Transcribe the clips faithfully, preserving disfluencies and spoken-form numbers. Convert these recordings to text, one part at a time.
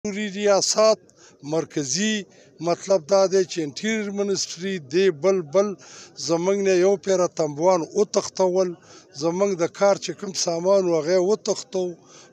ریاست مرکزی مطلب دا دی چې انټیریر منسټري دی بل بل زموږ نه یو پیره تنبوان وتښتول، زموږ د کار چې کوم سامان و هغه یې وتښتو.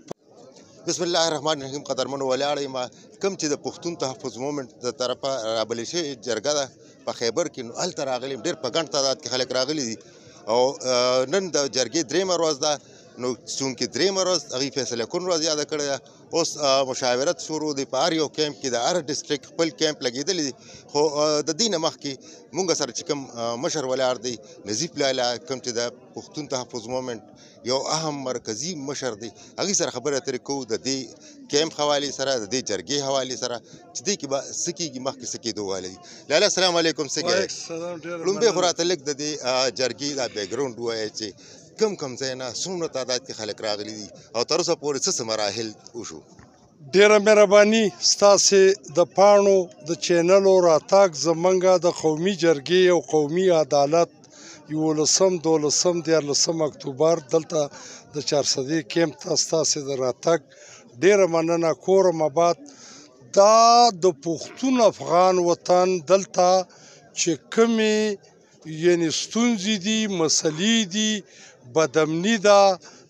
بسم الله الرحمن الرحیم. قدرمنو ولاړ یم کوم چې د پښتون تحفظ مومنټ د طرفه رابلې شوې جرګه ده په خیبر کې، نو هلته راغلي ډېر په ګڼ تعداد کې خلک راغلي دي او نن د جرګې درېیمه ورځ ده. نو چونکې درېیمه ورځ هغوی فیصله کون ورځ یاده کړې ده، اوس مشاورت شروع دی په هر یو کیمپ کې، د هر ډسټرکټ خپل کیمپ لګېدلی دي. خو د دې نه مخکې مونږ سره چې کوم مشر ولاړ دی نظیف لاله، کوم چې د پښتون تحفظ مومنټ یو اهم مرکزي مشر دی، هغوی سره خبرې اترې کوو د دې کیمپ حوالې سره، د دې جرګې حوالې سره چې دې کې به څه کېږي، مخکې څه کېدو واله دي. لاله السلام علیکم. څه کوې؟ لومبۍ خو راته لږ د دې جرګې دا بیکګراونډ ووایه چې کم کم ځای نه څومره تعداد کې خلک راغلي دي او تر اوسه پورې څه څه مراحل وشو؟ ډېره مهرباني ستاسې د پاڼو د چینلو راتګ زموږ د قومي جرګې او قومي عدالت یولسم دولسم دیارلسم اکتوبر دلته د چارسدې کیمپ ته ستاسې د راتګ ډېره مننه کوم. آباد دا د پښتون افغان وطن دلته چې کومې یعنې ستونزې دي، مسلې دي، بدامني ده،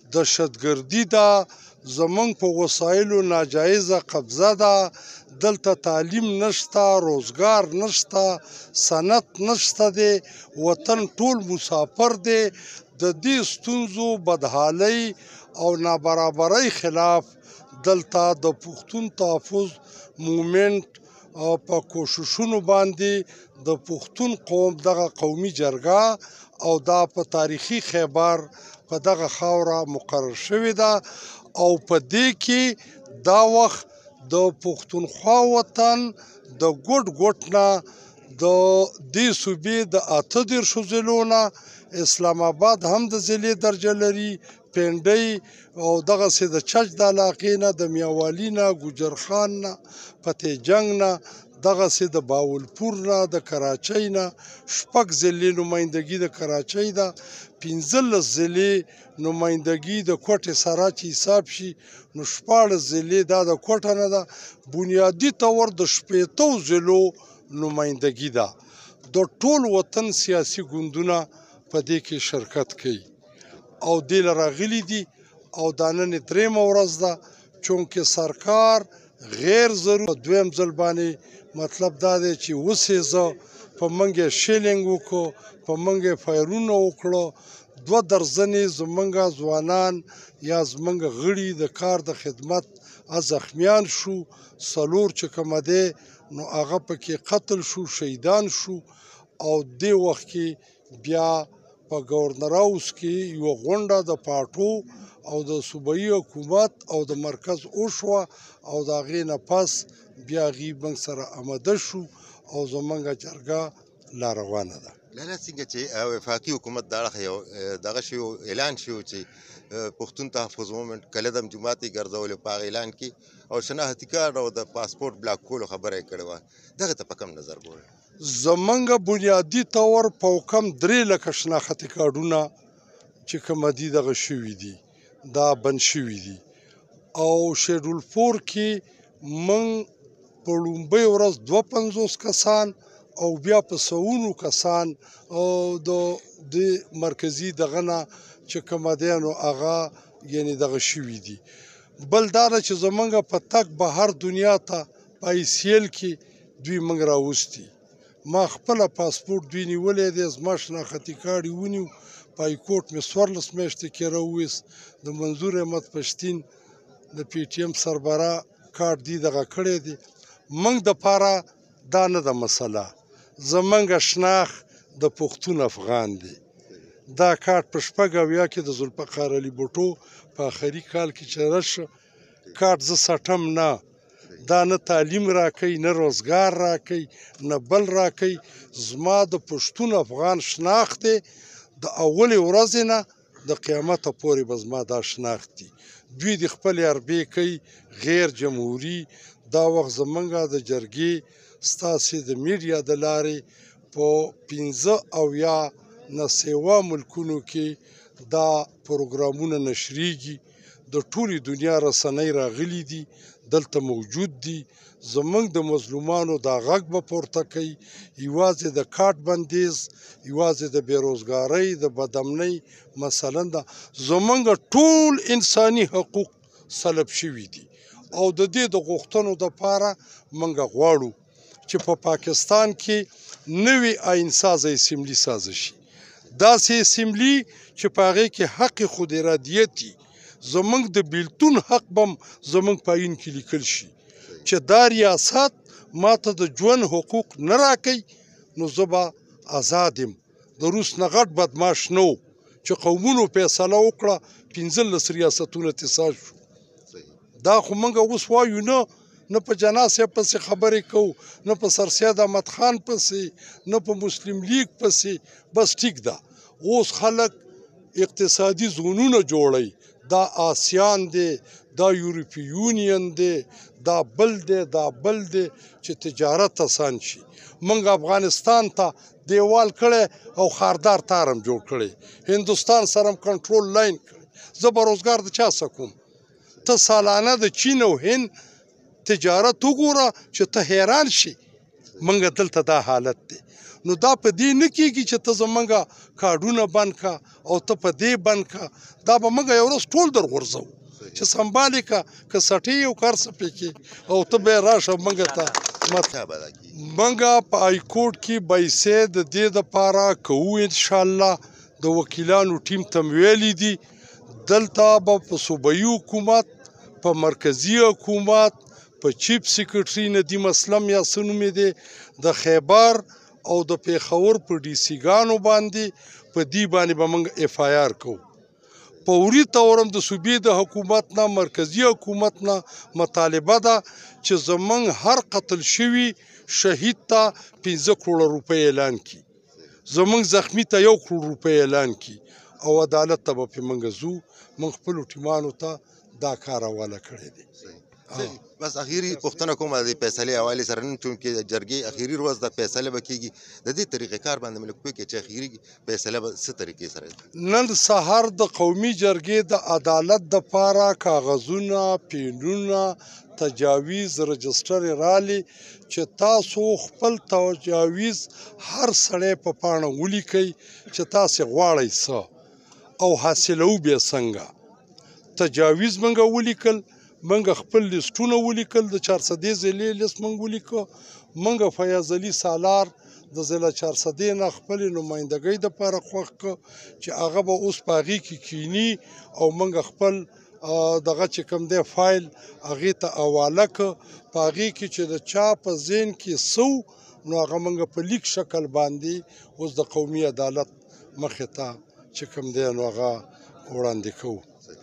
دهشتګردي ده، زمونږ په وسایلو ناجایزه قبضه ده، دلته تعلیم نشته، روزګار نشته، صنعت نشته دی، وطن ټول مسافر دی. د دې ستونزو بدحالۍ او نابرابرۍ خلاف دلته د پښتون تحفظ مومنټ په کوششونو باندې د پښتون قوم دغه قومي جرګه او دا په تاریخي خیبر په دغه خاوره مقرر شوې ده او په دې کې دا وخت د پښتونخوا وطن د ګوټ ګوټ نه د دې صوبې د اته دېرشو ضلعو نه اسلام آباد هم د ضلع درجه لري، پنډۍ او دغسې د چچ د علاقې نه، د میاوالي نه، ګوجرخان نه، فتح جنګ نه، دغسې د باولپور نه، د کراچۍ نه شپږ ضلعې نمایندګي د کراچۍ ده، پنځلس ضلعې نمایندګي د کوټې سره چې حساب شي نو شپاړس ضلعې دا د کوټه نه ده. بنیادي طور د شپېتو ضلعو نمایندګي ده. د ټول وطن سیاسي ګوندونه په دې کې شرکت کوي او دې له راغلي دي او دا نن یې درېیمه ورځ ده. چونکې سرکار غیر ضروري دویم ځل باندې مطلب دا دی چې وسېزه، په موږ یې شیلینګ وکړو، په موږ یې فایرونه وکړو، دوه درځنې زموږ ځوانان یا زموږ غړي د کار د خدمت زخمیان شو، څلور چې کومه دی نو هغه پکې قتل شو، شهیدان شو. او دې وخت کې بیا په گورنر هاوس کې یوه غونډه د پاټو او د صوبایي حکومت او د مرکز وشوه او د هغې نه پس بیا هغوی موږ سره آمده شو او زموږ جرګه لا روانه ده. لاله څنګه چې وفاقي حکومت دا اړخه یو دغه شی اعلان شوی چې پښتون تحفظ مومنټ کله دم جومات یې ګرځولی په هغه اعلان کې او شناختي کارت او د پاسپورټ بلاک کولو خبره یې کړې وه، دغه ته په کم نظر ګورئ؟ زموږ بنیادي طور په کم درې لکه شناختي کارډونه چې کومه دي دغه شوي دي، دا بند شوي دي او شیډول فور کې موږ په لومبۍ ورځ دوه پنځوس کسان او بیا په سوونو کسان او د دې مرکزي دغه نه چې کومه دی نو هغه یعنې دغه شوي دي. بل دا ده چې زموږ په تګ بهر دنیا ته په آی سی ایل کې دوی موږ راوستي. ما خپله پاسپورټ دوی نیولی دی، زما شناختي کارډ یې ونیو، په های کورټ مې څوارلس میاشتې کې راوویست. د منظور احمد پښتین د پی ټي ایم سربراہ کارډ دی دغه کړی دی. موږ دپاره دا نه ده مسله، زموږ شناخت د پښتون افغان دی. دا کارډ په شپږ اویا کې د ذوالفقار علي بوټو په آخري کال کې چې رشه کارډ زه سټم نه، دا نه تعلیم راکوي، نه روزګار راکوي، نه بل راکوي. زما د پښتون افغان شناخت دی د اولې ورځې نه د قیامته پورې به زما دا شناخت دي. دوی د خپلې حربې کوي غیر جمهوري. دا وخت زموږ د جرګې ستاسې د میډیا د لارې په پنځه اویا نه سیوا ملکونو کې دا پروګرامونه نشریږي، د ټولې دنیا رسنۍ راغلي دي، دلته موجود دي. زمونږ د مظلومانو دا غږ به پورته کوي، یوازې د کاټ بندیز، یوازې د بېروزګارۍ د بدامنۍ مثلا ده. زمونږ ټول انساني حقوق سلب شوي دي او د دې د غوښتنو دپاره موږ غواړو چې په پاکستان کې نوې آئین سازه اسمبلي سازه شي، داسې اسمبلي چې په هغې کې حق خود ارادیت وي. زمونږ د بیلتون حق به هم زمونږ په آئین کې لیکل شي چې دا ریاست ما ته د ژوند حقوق نه راکوي نو زه به آزاد یم. د روس نه غټ بدماش نه و چې قومونو فیصله وکړه پنځلس ریاستونه تسا شو. دا خو موږ اوس وایو نه نه په جناح صاحب پسې خبرې کوو، نه په سرسید احمد خان پسې، نه په مسلم لیگ پسې. بس ټیک ده، اوس خلک اقتصادي زونونه جوړوي، دا آسیان دی، دا یورپی یونین دی، دا بل دی، دا بل دی چې تجارت اسان شي. موږ افغانستان ته دیوال کړی او خاردار تارم جوړ کړی، هندوستان سره هم کنټرول لاین کړی. زه به روزګار د چا څه کوم؟ ته سالانه د چین او هند تجارت وګوره چې ته حیران شي. موږ دلته دا حالت دی. نو دا په دې نه کېږي چې ته زمونږ کارډونه بند کا او ته په دې بند کا. دا به موږ یو ورځ ټول در غورځوو چې سنبالې کا که سټې یو کار څه پکې او ته به یې راشه موږ ته موږ په های کورټ کې پیسې د دې دپاره کوو انشاءالله. د وکیلانو ټیم ته مې ویلي دي دلته به په صوبایي حکومت، په مرکزي حکومت، په چیف سیکرټري ندیم اسلم یا څه نوم یې دی، د خیبر او د پېښور په ډي سي ګانو باندې په دې باندې به موږ اف آی آر کوو. فوري طور هم د صوبې د حکومت نه، مرکزي حکومت نه مطالبه ده چې زموږ هر قتل شوي شهید ته پنځه کروړه روپۍ اعلان کړي، زموږ زخمي ته یو کروړ روپۍ اعلان کړي او عدالت ته به پې موږ ځو. موږ خپلو ټیمانو ته دا کار حواله کړی دی. بس اخیری پوښتنه کوم د فیصلې حوالې سره، نن چونکې د جرګې اخیری ورځ د فیصله به کېږي، د دې طریقې کار باندې مې لږ پوه کړې چې اخیری فیصله به څه طریقې سره؟ نن سهار د قومي جرګې د عدالت دپاره کاغذونه، پینونه، تجاویز، رجسټرې رالې چې تاسو خپل تجاویز هر سړی په پاڼه ولیکئ چې تاسې غواړئ څه او حاصلوو بیا څنګه. تجاویز موږ ولیکل، موږ خپل لیسټونه ولیکل، د چارسدې ضلعې لیست موږ ولیکه، موږ فیاض علي سالار د ضلع چارسدې نه خپلې نمایندګۍ دپاره خوښ کړه چې هغه به اوس په هغې کې کیني او موږ خپل دغه چې کوم دی فایل هغې ته حواله کړه. په هغې کې چې د چا په ذهن کې څه نو هغه موږ په لیک شکل باندې اوس د قومي عدالت مخې ته چې کوم دی نو هغه وړاندې کوو.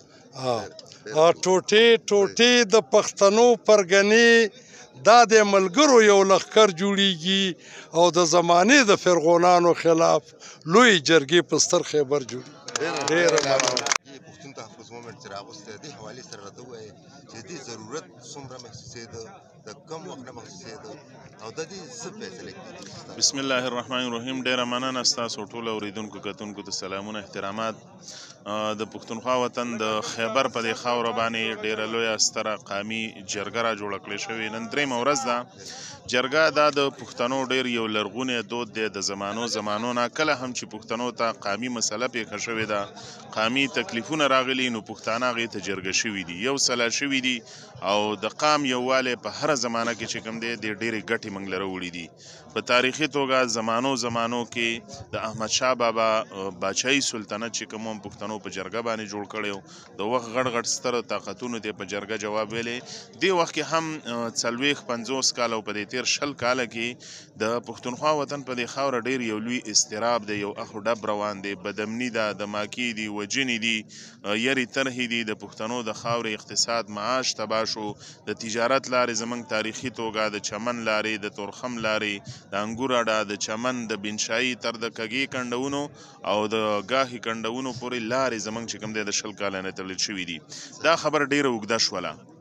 ټوټې ټوټې د پښتنو پرګنې دا د ملګرو یو لښکر جوړیږي او د زمانې د فرعونانو خلاف لوی جرګې په ستر خیبر جوړیږي. ډېره مننه. پښتون تحفظ مومنټ چې راغوستی دې حوالې سره راته ووایې چې دې ضرورت څومره محسوسېده، د کم وخت نه محسوسېده او د دې څه فیصله کېږي؟ بسم الله الرحمن الرحیم. ډېره مننه ستاسو ټولو اورېدونکو کتونکو ته سلامونه، احترامات. د پښتونخوا وطن د خیبر په دې خاوره باندې ډېره لویه ستره قامي جرګه را جوړه کړې شوې. نن درېیمه ورځ ده. جرګه دا د پښتنو ډېر یو لرغونی دود دی د زمانو زمانو نه. کله هم چې پښتنو ته قامي مسله پیښه شوې ده، قامي تکلیفونه راغلي، نو پښتانه هغې ته جرګه شوي دي، یو سلا شوي دي او د قام یووالی په هره زمانه کې چې کوم دی د ډېرې ګټې موږ لره وړي دي. په تاریخي توګه زمانو زمانو کې د احمدشاه بابا باچایي سلطنت چې کوم هم پښتنو په جرګه باندې جوړ کړی و، د وخت غټ غټ ستر طاقتونو ته په جرګه جواب ویلی. دې وخت کې هم څلوېښت پنځوس کاله او په دې تېر شل کاله کې د پښتونخوا وطن په دې خاوره ډېر یو لوی اضطراب دی، یو اخ و ډب روان دی، بدامني ده، دماکي دي، وجنې دي، یرې طرحې دي. د پښتنو د خاورې اقتصاد معاش تباه شو. د تجارت لارې زموږ تاریخي توګه د چمن لارې، د تورخم لارې، د انګور اډه، د چمن د بنشایي تر د کږې کنډونو او د ګاهي کنډونو پورې لارې زموږ چې کوم دی د شل کاله نه تړل شوي دي. دا خبره ډېره اوږده شوله.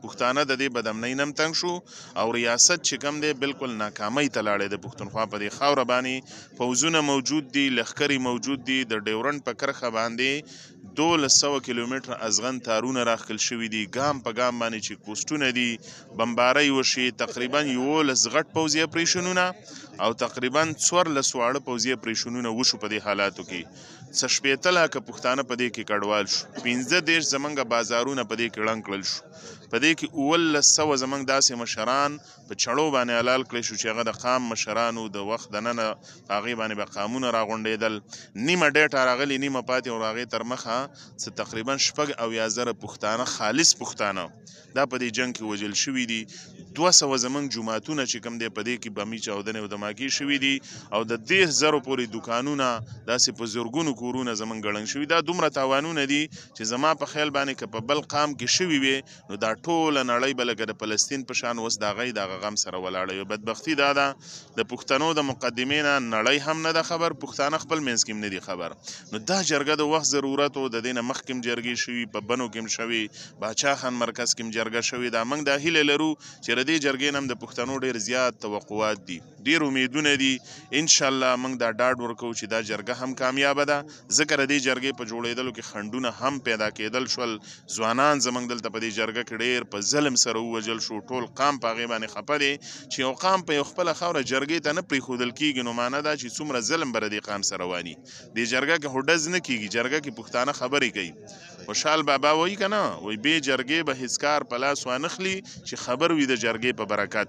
پښتانه د دې بدامنۍ نه هم تنګ شو او ریاست چې کوم دی بالکل ناکامۍ ته لاړې د پښتونخوا په دې خاوره باندې پوځونه موجود دي، لښکرې موجود دي، د ډیورنډ په کرښه باندې دولس سوه کیلومتره ازغن تارونه راښکل شوي دي، ګام په ګام باندې چې پوسټونه دي، بمبارۍ وشي، تقریبا یولس غټ پوځي اپریشنونه او تقریبا څوارلس واړه پوځي اپریشنونه وشو په دې حالاتو کې. څه شپېته لاکه پښتانه په دې کې کډوال شو، پنځه دېرش زمونږ بازارونه په دې کې ړنګ کړل شو، په دې کې اوولس سوه زمونږ داسې مشران په چړو باندې حلال کړی شو چې هغه د قام مشرانو د وخت دننه په هغې باندې به قامونه راغونډېدل، نیمه ډېټه راغلي نیمه پاتې او هغې تر مخه څه تقریبا شپږ اویا زره پښتانه خالص پښتانه دا په دې جنګ کې وژل شوي دي. دوه سوه زمونږ جوماتونه چې کوم دی په دې کې بمي چاودنې او دماکې شوي دي او د دېرش زرو پورې دوکانونه داسې په زرګونو کورونه زمونږ ګړنګ شوي. دا دومره تاوانونه دي چې زما په خیال باندې که په بل قام کې شوي وي نو دا ټوله نړۍ به لکه د فلسطین په شان اوس د هغې د هغه غم سره ولاړه وي. بدبختي دا ده د پښتنو د مقدمې نه نړۍ هم نه ده خبر، پښتانه خپل منځ کې هم نه دي خبر. نو دا جرګه د وخت ضرورت و، د دې نه مخکې هم جرګې شوي، په بنو کې هم شوي، باچا خان مرکز کې هم جرګه شوې ده. موږ دا هیله لرو چې د دې جرګې نه هم د پښتنو ډېر زیات توقعات دي، ډېر امیدونه دي. انشاءالله موږ دا ډاډ ورکوو چې دا جرګه هم کامیابه ده، ځکه د دې جرګې په جوړېدلو کې خنډونه هم پیدا کېدل شول. ځوانان زموږ دلته په دې جرګه کې ډېر په ظلم سره ووژل شو، ټول قام په هغې باندې خفه دی چې یو قام په یو خپله خاوره جرګې ته نه پرېښودل کېږي نو معنی دا چې څومره ظلم به د دې قام سره واني. دې جرګه کې خو ډز نه کېږي، جرګه کې پښتانه خبرې کوي. خوشحال بابا وایي که نه، وایي بې جرګې به هېڅ کار په لاس وانخلي چې خبر وي د جرګې په برکت.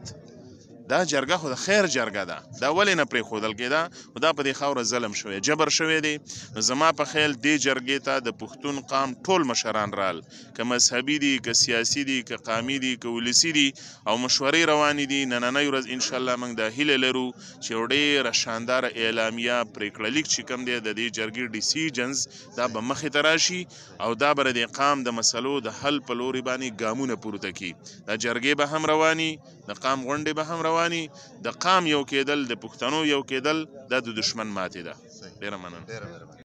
دا جرګه خو د خیر جرګه ده، دا ولې نه پرېښودل کېده؟ خو دا په دې خاوره ظلم شوی، جبر شوی دی. نو زما په خیال دې جرګې ته د پښتون قام ټول مشران رال، که مذهبي دي، که سیاسي دي، که قامي دي، که ولسي دي او مشورې روانې دي. نننۍ ورځ انشاءالله موږ دا هیله لرو چې یو ډېره شانداره اعلامیه پرېکړه لیک چې کوم دی د دې جرګې ډیسیجنز دا به مخې ته راشي او دا به د دې قام د مسلو د حل په لوري باندې ګامونه پورته کړي. دا جرګې به هم رواني، د قام غونډې به هم رواني. د قام یو کېدل، د پښتنو یو کېدل دا د دشمن ماتې ده. ډېره مننه.